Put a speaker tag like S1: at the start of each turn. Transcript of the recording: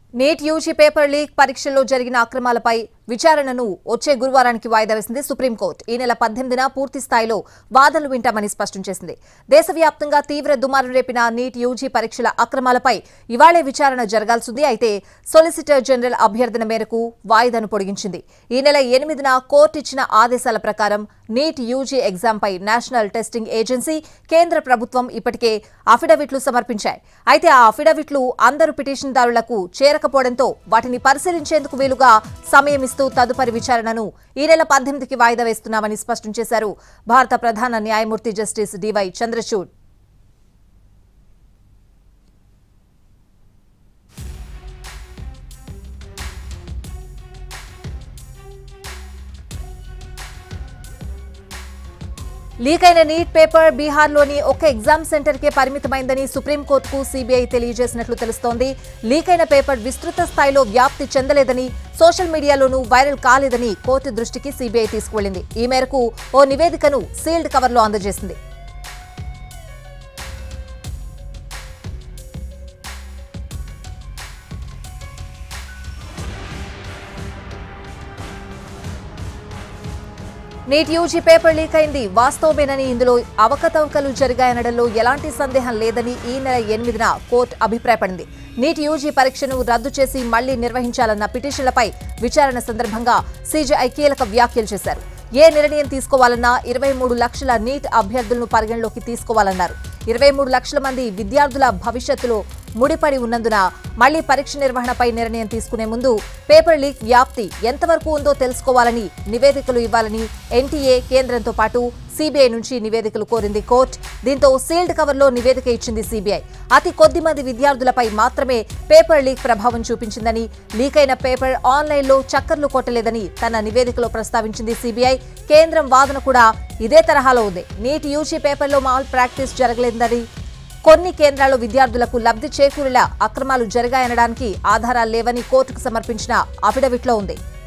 S1: NEET-UG paper leak పరీక్షల్లో జరిగిన అక్రమాలపై విచారణను వచ్చే గురువారానికి వాయిదా వేసింది సుప్రీంకోర్టు. ఈ నెల 18న పూర్తి స్థాయిలో వాదనలు వింటామని స్పష్టం చేసింది. దేశవ్యాప్తంగా తీవ్ర దుమారం రేపిన NEET-UG పరీక్షల అక్రమాలపై ఇవాళే విచారణ జరగాల్సింది. అయితే సొలిసిటర్ జనరల్ అభ్యర్థన మేరకు వాయిదాను పొడిగించింది. ఈ నెల 8న కోర్టు ఇచ్చిన ఆదేశాల ప్రకారం NEET-UG ఎగ్జామ్పై నేషనల్ టెస్టింగ్ ఏజెన్సీ, కేంద్ర ప్రభుత్వం ఇప్పటికే అఫిడవిట్లు సమర్పించాయి. అయితే ఆ అఫిడవిట్లు అందరు పిటిషన్దారులకు చేరకపోవడంతో వాటిని పరిశీలించేందుకు వీలుగా సమయం తదుపరి విచారణను ఈ నెల 18కి వాయిదా వేస్తున్నామని స్పష్టం చేశారు భారత ప్రధాన న్యాయమూర్తి జస్టిస్ డివై చంద్రచూడ్. లీక్ అయిన నీట్ పేపర్ బీహార్లోని ఒక ఎగ్జామ్ సెంటర్కే పరిమితమైందని సుప్రీంకోర్టుకు సీబీఐ తెలియజేసినట్లు తెలుస్తోంది. లీక్ అయిన పేపర్ విస్తృత స్థాయిలో వ్యాప్తి చెందలేదని, సోషల్ మీడియాలోనూ వైరల్ కాలేదని కోర్టు దృష్టికి సీబీఐ తీసుకువెళ్లింది. ఈ మేరకు ఓ నివేదికను సీల్డ్ కవర్లో అందజేసింది. NEET-UG పేపర్ లీక్ అయింది వాస్తవమేనని, ఇందులో అవకతవకలు జరిగాయనడంలో ఎలాంటి సందేహం లేదని ఈ నెల 8న కోర్టు అభిప్రాయపడింది. NEET-UG పరీక్షను రద్దు చేసి మళ్లీ నిర్వహించాలన్న పిటిషన్లపై విచారణ సందర్భంగా సీజీఐ కీలక వ్యాఖ్యలు చేశారు. ఏ నిర్ణయం తీసుకోవాలన్నా 23 లక్షల నీట్ అభ్యర్థులను పరిగణలోకి తీసుకోవాలన్నారు. 23 లక్షల మంది విద్యార్థుల భవిష్యత్తులో ముడిపడి ఉన్నందున మళ్లీ పరీక్ష నిర్వహణపై నిర్ణయం తీసుకునే ముందు పేపర్ లీక్ వ్యాప్తి ఎంతవరకు ఉందో తెలుసుకోవాలని, నివేదికలు ఇవ్వాలని ఎన్టీఏ, కేంద్రంతో పాటు సీబీఐ నుంచి నివేదికలు కోరింది కోర్టు. దీంతో సీల్డ్ కవర్లో నివేదిక ఇచ్చింది సీబీఐ. అతి కొద్ది మంది విద్యార్థులపై మాత్రమే పేపర్ లీక్ ప్రభావం చూపించిందని, లీక్ అయిన పేపర్ ఆన్లైన్లో చక్కర్లు కొట్టలేదని తన నివేదికలో ప్రస్తావించింది సీబీఐ. కేంద్రం వాదన కూడా ఇదే తరహాలో ఉంది. NEET-UG పేపర్లో మాల్ ప్రాక్టీస్ జరగలేదని, కొన్ని కేంద్రాల్లో విద్యార్థులకు లబ్ధి చేకూరేలా అక్రమాలు జరిగాయనడానికి ఆధారాలు లేవని కోర్టుకు సమర్పించిన అఫిడవిట్లో ఉంది.